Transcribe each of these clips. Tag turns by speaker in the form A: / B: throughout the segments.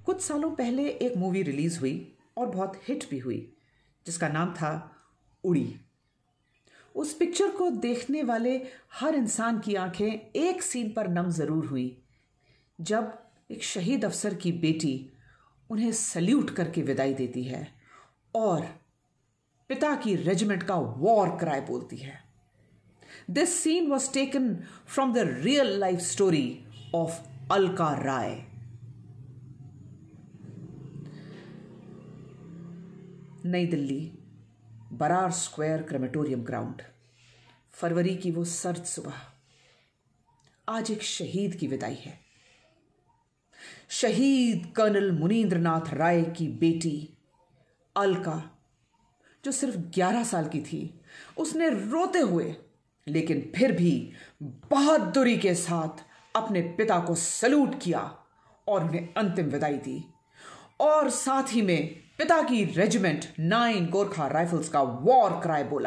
A: कुछ सालों पहले एक मूवी रिलीज हुई और बहुत हिट भी हुई, जिसका नाम था उड़ी। उस पिक्चर को देखने वाले हर इंसान की आंखें एक सीन पर नम जरूर हुई, जब एक शहीद अफसर की बेटी उन्हें सल्यूट करके विदाई देती है और पिता की रेजिमेंट का वॉर क्राई बोलती है। This scene was taken from the real life story of Alka Rai. New Delhi, Brar square crematorium ground, फरवरी की वो सर्द सुबह। आज एक शहीद की विदाई है। शहीद कर्नल मुनींद्रनाथ राय की बेटी अलका, जो सिर्फ 11 साल की थी, उसने रोते हुए लेकिन फिर भी बहादुरी के साथ अपने पिता को सल्यूट किया और उन्हें अंतिम विदाई दी, और साथ ही में पिता की रेजिमेंट 9 गोरखा राइफल्स का वॉर क्राई बोला,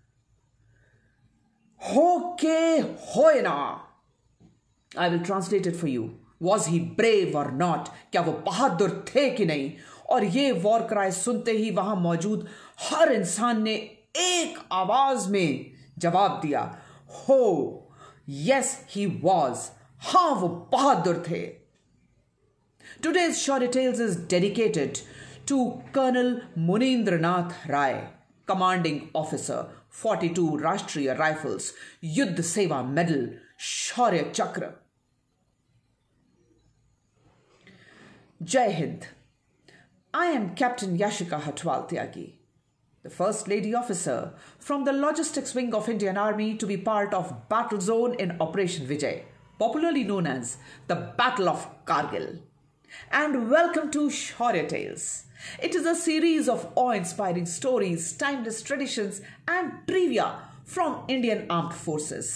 A: हो के होए ना। I will translate it for you. Was he brave और नॉट? क्या वो बहादुर थे कि नहीं? और ये वॉर क्राई सुनते ही वहां मौजूद हर इंसान ने एक आवाज में जवाब दिया, हो, यस ही वॉज। हां, वो बहादुर थे। Today's Shorty Tales is dedicated to Colonel Munindranath Rai, Commanding Officer, 42 Rashtriya Rifles, Yuddh Seva Medal, Shaurya Chakra. Jai Hind. I am Captain Yashika Hatwal Tyagi, the First Lady Officer from the Logistics Wing of Indian Army, to be part of Battle Zone in Operation Vijay, popularly known as the Battle of Kargil. And welcome to Shaurya Tales. It is a series of awe-inspiring stories, timeless traditions and trivia from Indian Armed Forces.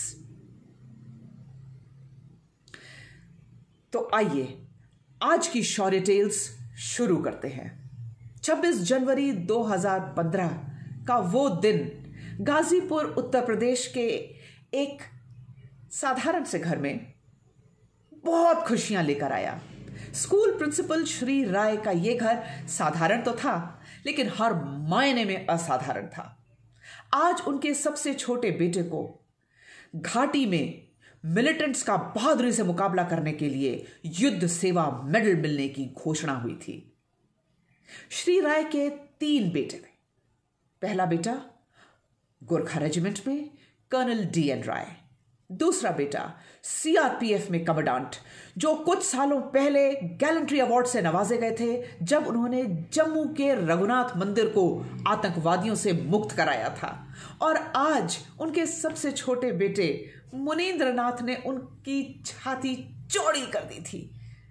A: तो आइए आज की शौर्य tales शुरू करते हैं। 26 जनवरी 2015 का वो दिन गाजीपुर उत्तर प्रदेश के एक साधारण से घर में बहुत खुशियां लेकर आया। स्कूल प्रिंसिपल श्री राय का यह घर साधारण तो था, लेकिन हर मायने में असाधारण था। आज उनके सबसे छोटे बेटे को घाटी में मिलिटेंट्स का बहादुरी से मुकाबला करने के लिए युद्ध सेवा मेडल मिलने की घोषणा हुई थी। श्री राय के 3 बेटे थे। पहला बेटा गोरखा रेजिमेंट में कर्नल DN राय, दूसरा बेटा CRPF में कमांडेंट, जो कुछ सालों पहले गैलेंट्री अवार्ड से नवाजे गए थे जब उन्होंने जम्मू के रघुनाथ मंदिर को आतंकवादियों से मुक्त कराया था। और आज उनके सबसे छोटे बेटे मुनींद्रनाथ ने उनकी छाती चौड़ी कर दी थी।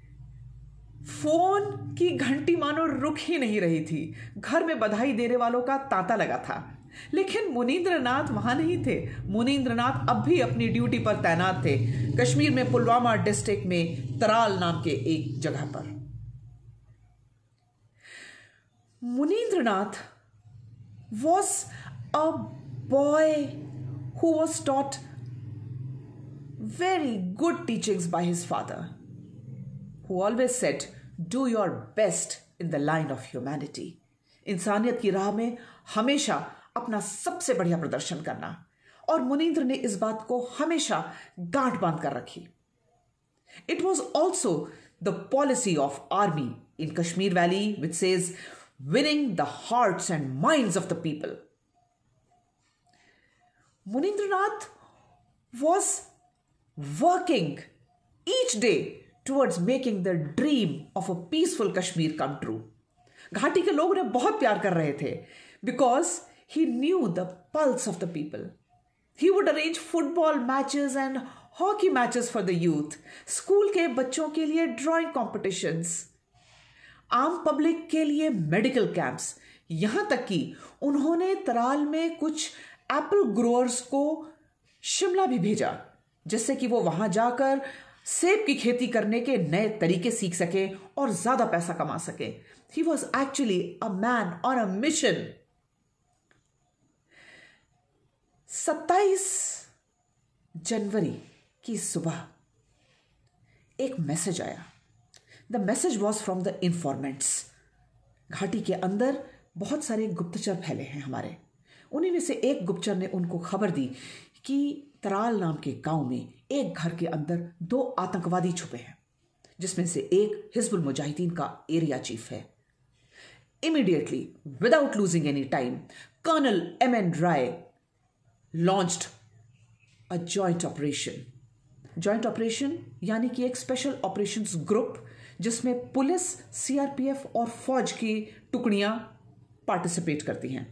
A: फोन की घंटी मानो रुक ही नहीं रही थी। घर में बधाई देने वालों का तांता लगा था, लेकिन मुनींद्रनाथ वहां नहीं थे। मुनींद्रनाथ अब भी अपनी ड्यूटी पर तैनात थे, कश्मीर में पुलवामा डिस्ट्रिक्ट में तराल नाम के एक जगह पर। मुनींद्रनाथ was a boy who was taught very good teachings by his father, who always said, do your best in the line of humanity. इंसानियत की राह में हमेशा अपना सबसे बढ़िया प्रदर्शन करना, और मुनींद्र ने इस बात को हमेशा गांठ बांध कर रखी। It was also the policy of army in Kashmir valley which says winning the hearts and minds of the people. Munindranath was working each day towards making the dream of a peaceful Kashmir come true. घाटी के लोग उन्हें बहुत प्यार कर रहे थे, because he knew the pulse of the people. He would arrange football matches and hockey matches for the youth, school के बच्चों के लिए ड्राइंग कॉम्पिटिशन्स, आम पब्लिक के लिए मेडिकल कैंप्स, यहां तक कि उन्होंने तराल में कुछ एप्पल ग्रोअर्स को शिमला भी भेजा, जिससे कि वो वहां जाकर सेब की खेती करने के नए तरीके सीख सके और ज्यादा पैसा कमा सके। He was actually a man on a mission. 27 जनवरी की सुबह एक मैसेज आया, the message was from the informants. घाटी के अंदर बहुत सारे गुप्तचर फैले हैं हमारे। उन्हीं में से एक गुप्तचर ने उनको खबर दी कि तराल नाम के गांव में एक घर के अंदर 2 आतंकवादी छुपे हैं, जिसमें से एक हिजबुल मुजाहिदीन का एरिया चीफ है। Immediately, without losing any time, colonel M.N. Rai launched a joint operation. Joint operation यानी कि एक स्पेशल ऑपरेशंस ग्रुप जिसमें पुलिस, CRPF और फौज की टुकड़ियां पार्टिसिपेट करती हैं।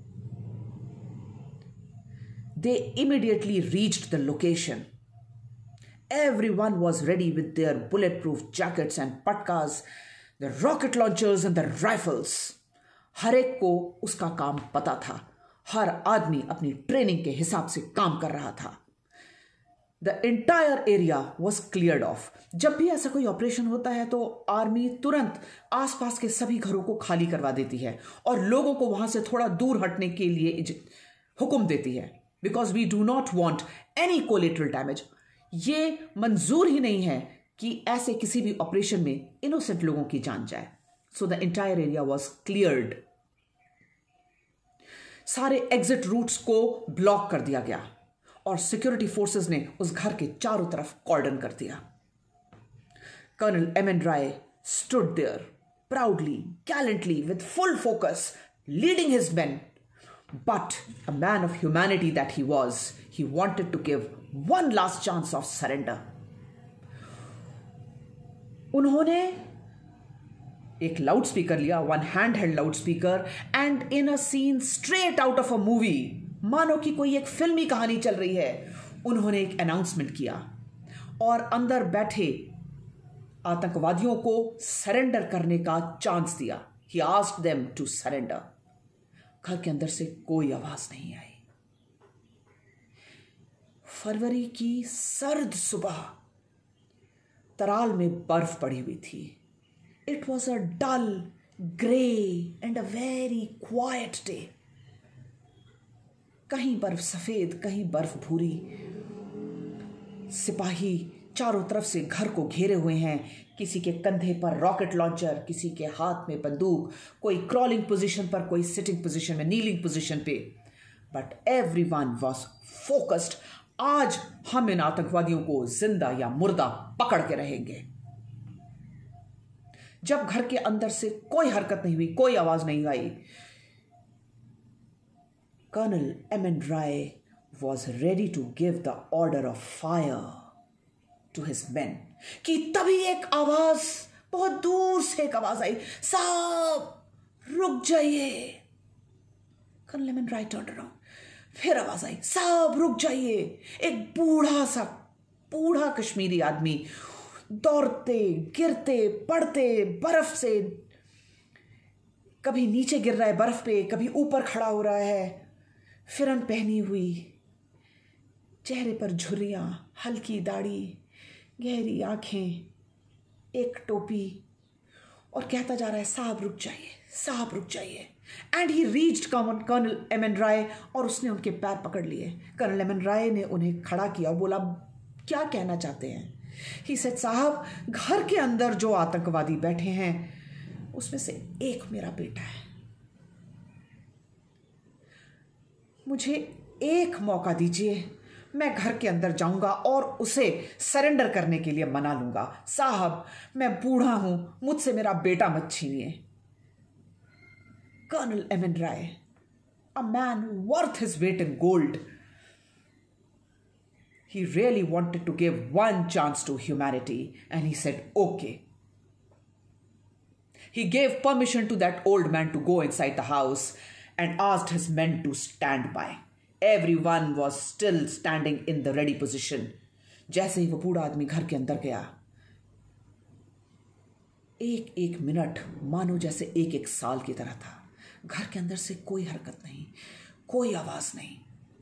A: They immediately reached the location. Everyone was ready with their bulletproof jackets and patkas, the rocket launchers and the rifles. हर एक को उसका काम पता था। हर आदमी अपनी ट्रेनिंग के हिसाब से काम कर रहा था। The entire area was cleared off. जब भी ऐसा कोई ऑपरेशन होता है तो आर्मी तुरंत आसपास के सभी घरों को खाली करवा देती है और लोगों को वहां से थोड़ा दूर हटने के लिए हुक्म देती है। Because we do not want any collateral damage. ये मंजूर ही नहीं है कि ऐसे किसी भी ऑपरेशन में इनोसेंट लोगों की जान जाए। So the entire area was cleared. सारे एग्जिट रूट्स को ब्लॉक कर दिया गया और सिक्योरिटी फोर्सेस ने उस घर के चारों तरफ कॉर्डन कर दिया। Colonel M.N. Rai stood there proudly, gallantly, with full focus, leading his men. But a man of humanity that he was, he wanted to give one last chance of surrender. उन्होंने एक लाउड स्पीकर लिया, one hand held loud speaker, and in a scene straight out of a movie, मानो कि कोई एक फिल्मी कहानी चल रही है, उन्होंने एक अनाउंसमेंट किया और अंदर बैठे आतंकवादियों को सरेंडर करने का चांस दिया। He asked them to surrender. घर के अंदर से कोई आवाज नहीं आई। फरवरी की सर्द सुबह तराल में बर्फ पड़ी हुई थी। It was a dull, grey and a very quiet day. कहीं बर्फ सफेद, कहीं बर्फ भूरी। सिपाही चारों तरफ से घर को घेरे हुए हैं। किसी के कंधे पर रॉकेट लॉन्चर, किसी के हाथ में बंदूक, कोई क्रॉलिंग पोजीशन पर, कोई सिटिंग पोजीशन में, नीलिंग पोजीशन पे। But everyone was focused. आज हम इन आतंकवादियों को जिंदा या मुर्दा पकड़ के रहेंगे। जब घर के अंदर से कोई हरकत नहीं हुई, कोई आवाज नहीं आई, colonel M.N. Rai was ready to give the order of fire to his men. कि तभी एक आवाज, बहुत दूर से एक आवाज आई, साहब रुक जाइए। Colonel M.N. राय टर्न अराउंड, फिर आवाज आई, साहब रुक जाइए। एक बूढ़ा कश्मीरी आदमी दौड़ते, गिरते, पड़ते, बर्फ से कभी नीचे गिर रहा है बर्फ पे, कभी ऊपर खड़ा हो रहा है, फिरन पहनी हुई, चेहरे पर झुर्रियां, हल्की दाढ़ी, गहरी आंखें, एक टोपी, और कहता जा रहा है, साहब रुक जाइए, साहब रुक जाइए। And he reached colonel M.N. Rai और उसने उनके पैर पकड़ लिए। Colonel M.N. राय ने उन्हें खड़ा किया और बोला, क्या कहना चाहते हैं? ही सेड, साहब घर के अंदर जो आतंकवादी बैठे हैं उसमें से एक मेरा बेटा है। मुझे एक मौका दीजिए, मैं घर के अंदर जाऊंगा और उसे सरेंडर करने के लिए मना लूंगा। साहब मैं बूढ़ा हूं, मुझसे मेरा बेटा मत छीनिए। Colonel M.N. Rai, a man worth his weight in gold, he really wanted to give one chance to humanity, and he said, okay. He gave permission to that old man to go inside the house and asked his men to stand by. Everyone was still standing in the ready position. जैसे ही वो बूढ़ा आदमी घर के अंदर गया, एक एक मिनट मानो जैसे एक एक साल की तरह था। घर के अंदर से कोई हरकत नहीं, कोई आवाज नहीं।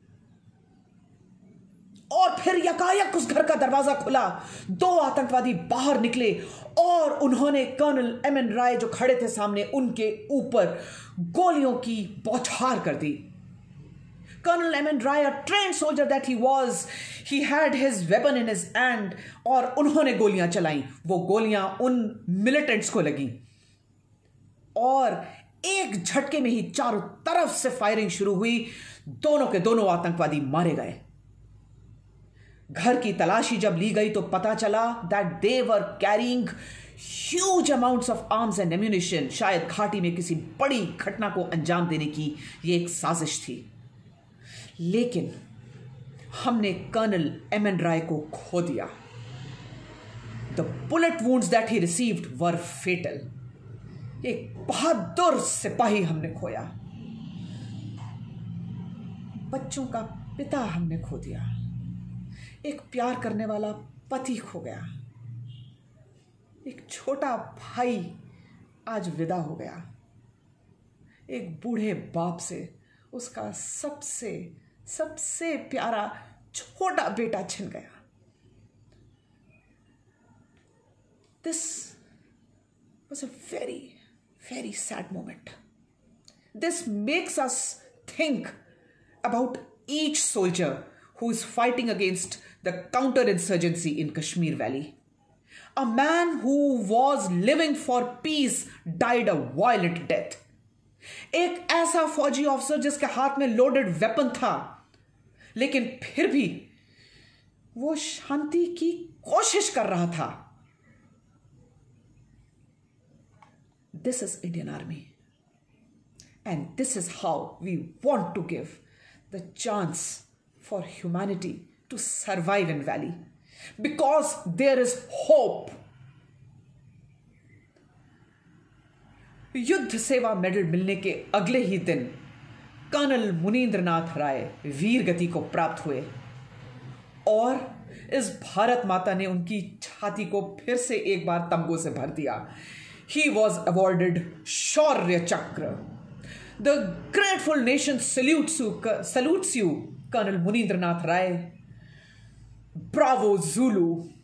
A: और फिर यकायक उस घर का दरवाजा खुला, 2 आतंकवादी बाहर निकले और उन्होंने कर्नल M.N. राय जो खड़े थे सामने, उनके ऊपर गोलियों की बौछार कर दी। Colonel M.N. Rai, a trained soldier that he was, he had his weapon in his hand, और उन्होंने गोलियां चलाई। वो गोलियां उन मिलिटेंट्स को लगी और एक झटके में ही चारों तरफ से फायरिंग शुरू हुई। दोनों के दोनों आतंकवादी मारे गए। घर की तलाशी जब ली गई तो पता चला that they were carrying huge amounts of arms and ammunition. शायद घाटी में किसी बड़ी घटना को अंजाम देने की यह एक साजिश थी। लेकिन हमने कर्नल M.N. राय को खो दिया। The bullet wounds that he received were fatal. एक बहादुर सिपाही हमने खोया। बच्चों का पिता हमने खो दिया। एक प्यार करने वाला पति खो गया। एक छोटा भाई आज विदा हो गया। एक बूढ़े बाप से उसका सबसे सबसे प्यारा छोटा बेटा छिन गया। This was a very, very sad moment. This makes us think about each soldier who is fighting against the counterinsurgency in Kashmir Valley. A man who was living for peace died a violent death. एक ऐसा फौजी officer जिसके हाथ में loaded weapon था, लेकिन फिर भी वो शांति की कोशिश कर रहा था। This is Indian Army. And this is how we want to give the chance for humanity to survive in Valley. Because there is hope. युद्ध सेवा मेडल मिलने के अगले ही दिन कर्नल मुनींद्रनाथ राय वीर गति को प्राप्त हुए और इस भारत माता ने उनकी छाती को फिर से एक बार तमगों से भर दिया। He was awarded Shaurya Chakra. The grateful nation salutes you, Colonel Munindranath Rai. Bravo Zulu.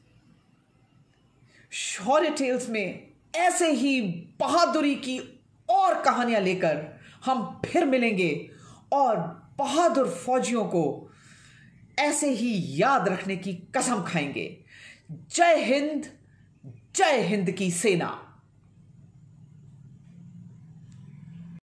A: Shaurya tales में ऐसे ही बहादुरी की और कहानियां लेकर हम फिर मिलेंगे और बहादुर फौजियों को ऐसे ही याद रखने की कसम खाएंगे। जय हिंद की सेना।